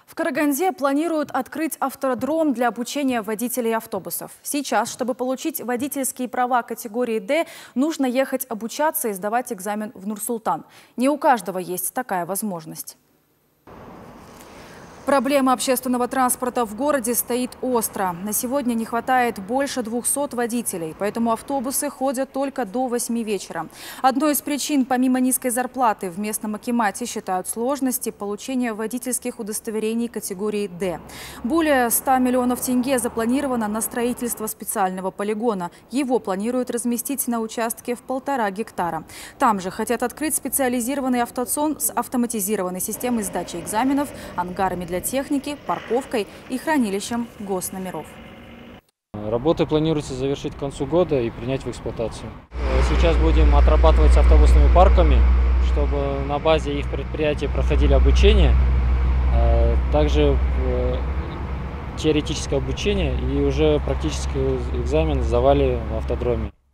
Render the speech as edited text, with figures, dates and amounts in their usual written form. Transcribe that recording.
В Караганде планируют открыть автодром для обучения водителей автобусов. Сейчас, чтобы получить водительские права категории «Д», нужно ехать обучаться и сдавать экзамен в Нур-Султан. Не у каждого есть такая возможность. Проблема общественного транспорта в городе стоит остро. На сегодня не хватает больше 200 водителей, поэтому автобусы ходят только до 8 вечера. Одной из причин, помимо низкой зарплаты, в местном акимате считают сложности получения водительских удостоверений категории «Д». Более 100 миллионов тенге запланировано на строительство специального полигона. Его планируют разместить на участке в 1,5 гектара. Там же хотят открыть специализированный автоцон с автоматизированной системой сдачи экзаменов, ангарами для техники, парковкой и хранилищем госномеров. Работы планируется завершить к концу года и принять в эксплуатацию. Сейчас будем отрабатывать с автобусными парками, чтобы на базе их предприятий проходили обучение, также теоретическое обучение и уже практический экзамен сдавали в автодроме.